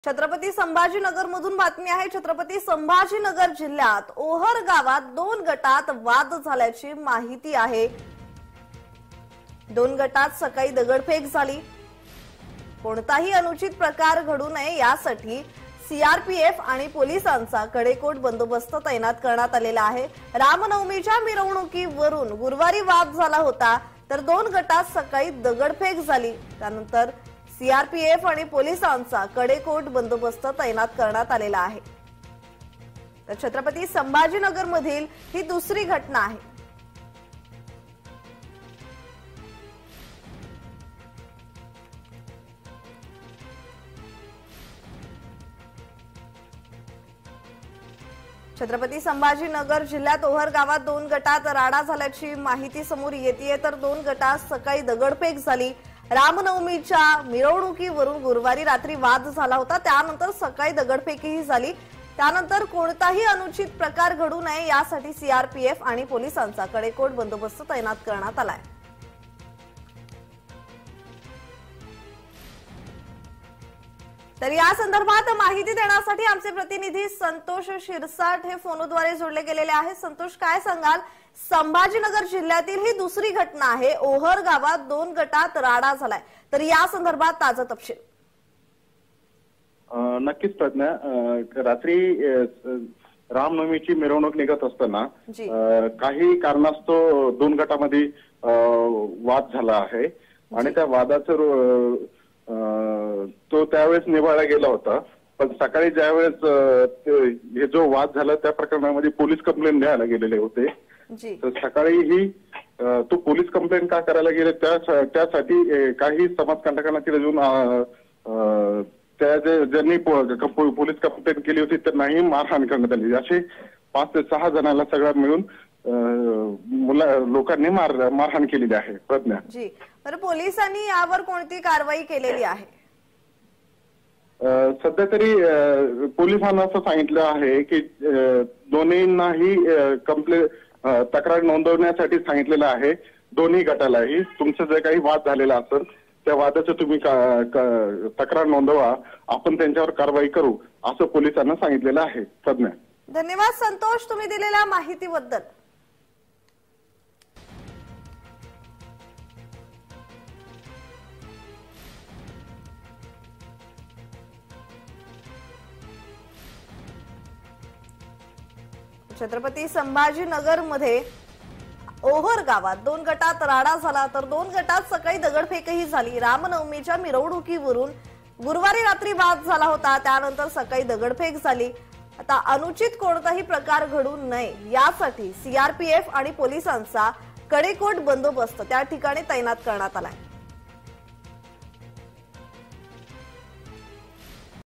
छत्रपती संभाजीनगर मधून बातमी आहे। छत्रपती संभाजीनगर जिल्ह्यात ओहर गावात 2 गटात वाद झाल्याची माहिती आहे। 2 गटात सकाळी दगडफेक झाली। कोणताही अनुचित प्रकार घडू नये यासाठी सीआरपीएफ आणि पोलिसांचा कडेकोट बंदोबस्त तैनात करण्यात आलेला आहे। रामनवमीच्या मिरवणुकीवरून गुरुवारी वाद झाला होता, तर 2 गटात सकाळी दगडफेक झाली। त्यानंतर सीआरपीएफ आणि पोलिसांचा कडेकोट बंदोबस्त तैनात करण्यात आलेला आहे। तर छत्रपती संभाजीनगर मधील ही दुसरी घटना आहे। छत्रपती संभाजीनगर जिल्ह्यात ओहर गावात 2 गटात राडा झाल्याची माहिती समोर येते, तर 2 गटात सकाळी दगडफेक झाली। रामनवमीच्या मिरवणुकीवरून गुरुवारी रात्री वाद झाला होता, त्यानंतर सकाळी दगडफेकही झाली। त्यानंतर कोणताही अनुचित प्रकार घडू नये यासाठी सीआरपीएफ आणि पोलिसांचा कडेकोट बंदोबस्त तैनात करण्यात आलाय। तर या संदर्भात माहिती देण्यासाठी आमचे प्रतिनिधी संतोष शिरसाट हे फोनद्वारे जोडले गेलेले आहेत। संतोष, काय सांगाल? संभाजीनगर जिल्ह्यातील ही दुसरी घटना आहे। ओहर गावात 2 गटात राडा झालाय, तर या संदर्भात ताजा तपशील। नक्कीच प्रज्ञा, रात्री रामनवमीची मिरवणूक निघत असताना काही कारणास्तव 2 गटामध्ये वाद झाला आहे आणि त्या वादाचं तो त्यावेळेस निभाळला गेला होता। पण सकाळी ज्यावेळेस हे जो वाद झाला त्या प्रकरणामध्ये पोलीस कंप्लेंट द्यायला गेलेले होते। तर सकाळी ही तो पोलीस कंप्लेंट का करायला गेले त्यासाठी काही समाजकंटकांना तिथे जाऊन त्या ज्यांनी पोलीस कंप्लेंट केली होती त्यांनाही मारहाण करण्यात आली। असे 5 ते 6 जणांना सगळ्या मिळून लोकांनी मारहाण केलेली आहे। प्रज्ञा जी, तर पोलिसांनी यावर कोणती कारवाई केलेली आहे? सध्या तरी पोलिसांना असं सांगितलं आहे की दोन्हींनाही तक्रार नोंदवण्यासाठी सांगितलेलं आहे। दोन्ही गटालाही तुमचं जे काही वाद झालेला असेल त्या वादाचं तुम्ही तक्रार नोंदवा, आपण त्यांच्यावर कारवाई करू असं पोलिसांना सांगितलेलं आहे। प्रज्ञा, धन्यवाद संतोष, तुम्ही दिलेल्या माहितीबद्दल। छत्रपती संभाजीनगर मध्ये ओहर गावात 2 गटात राडा झाला, तर 2 गटात सकाळी दगडफेकही झाली। रामनवमीच्या मिरवणुकीवरून गुरुवारी रात्री वाद झाला होता, त्यानंतर सकाळी दगडफेक झाली। आता अनुचित कोणताही प्रकार घडू नये यासाठी सीआरपीएफ आणि पोलिसांचा कडेकोट बंदोबस्त त्या ठिकाणी तैनात करण्यात आलाय।